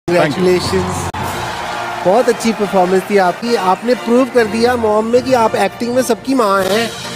Congratulations, बहुत अच्छी performance थी आपकी। आपने प्रूव कर दिया मॉम में कि आप एक्टिंग में सबकी माँ हैं।